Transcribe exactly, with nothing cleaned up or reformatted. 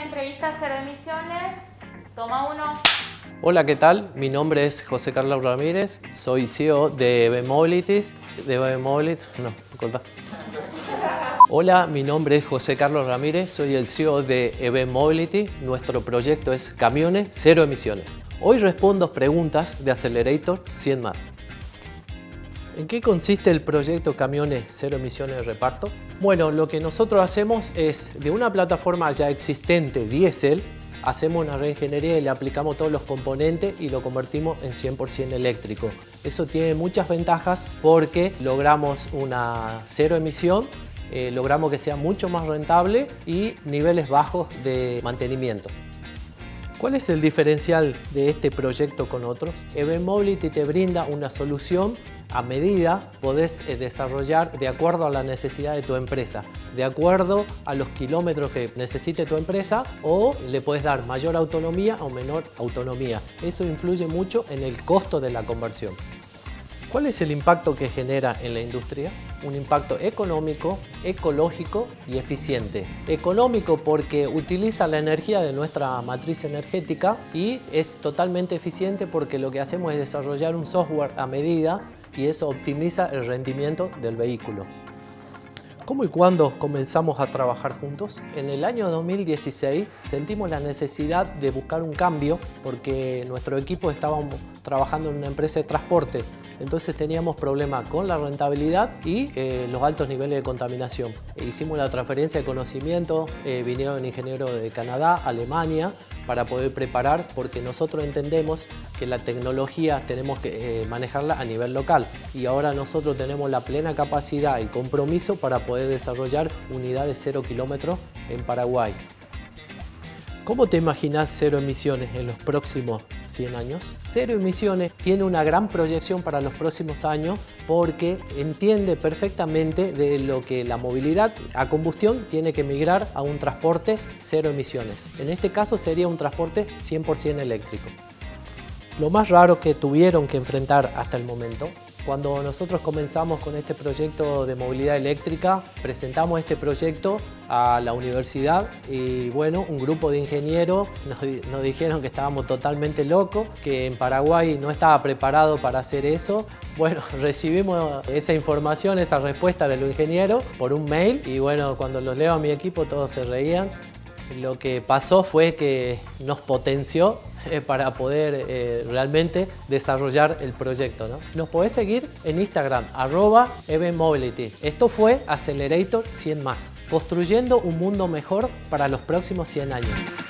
entrevista a Cero Emisiones. Toma uno. Hola, ¿qué tal? Mi nombre es José Carlos Ramírez, soy C E O de E V Mobility. De E V Mobility, no, corta. Hola, mi nombre es José Carlos Ramírez, soy el C E O de E V Mobility. Nuestro proyecto es Camiones Cero Emisiones. Hoy respondo preguntas de Accelerator cien más. ¿En qué consiste el proyecto Camiones Cero Emisiones de Reparto? Bueno, lo que nosotros hacemos es, de una plataforma ya existente, diésel, hacemos una reingeniería y le aplicamos todos los componentes y lo convertimos en cien por cien eléctrico. Eso tiene muchas ventajas porque logramos una cero emisión, eh, logramos que sea mucho más rentable y niveles bajos de mantenimiento. ¿Cuál es el diferencial de este proyecto con otros? E V Mobility te brinda una solución a medida, podés desarrollar de acuerdo a la necesidad de tu empresa, de acuerdo a los kilómetros que necesite tu empresa, o le puedes dar mayor autonomía o menor autonomía. Eso influye mucho en el costo de la conversión. ¿Cuál es el impacto que genera en la industria? Un impacto económico, ecológico y eficiente. Económico porque utiliza la energía de nuestra matriz energética y es totalmente eficiente porque lo que hacemos es desarrollar un software a medida y eso optimiza el rendimiento del vehículo. ¿Cómo y cuándo comenzamos a trabajar juntos? En el año dos mil dieciséis sentimos la necesidad de buscar un cambio porque nuestro equipo estaba trabajando en una empresa de transporte. Entonces teníamos problemas con la rentabilidad y eh, los altos niveles de contaminación. E hicimos la transferencia de conocimiento, eh, vinieron ingenieros de Canadá, Alemania, para poder preparar, porque nosotros entendemos que la tecnología tenemos que eh, manejarla a nivel local y ahora nosotros tenemos la plena capacidad y compromiso para poder desarrollar unidades cero kilómetros en Paraguay. ¿Cómo te imaginas cero emisiones en los próximos cien años? Cero emisiones tiene una gran proyección para los próximos años porque entiende perfectamente de lo que la movilidad a combustión tiene que migrar a un transporte cero emisiones. En este caso sería un transporte cien por cien eléctrico. Lo más raro que tuvieron que enfrentar hasta el momento, cuando nosotros comenzamos con este proyecto de movilidad eléctrica, presentamos este proyecto a la universidad y bueno, un grupo de ingenieros nos, nos dijeron que estábamos totalmente locos, que en Paraguay no estaba preparado para hacer eso. Bueno, recibimos esa información, esa respuesta de los ingenieros por un mail y bueno, cuando los leo a mi equipo todos se reían. Lo que pasó fue que nos potenció eh, para poder eh, realmente desarrollar el proyecto, ¿no? Nos podés seguir en Instagram, arroba E V Mobility. Esto fue Accelerator cien más, construyendo un mundo mejor para los próximos cien años.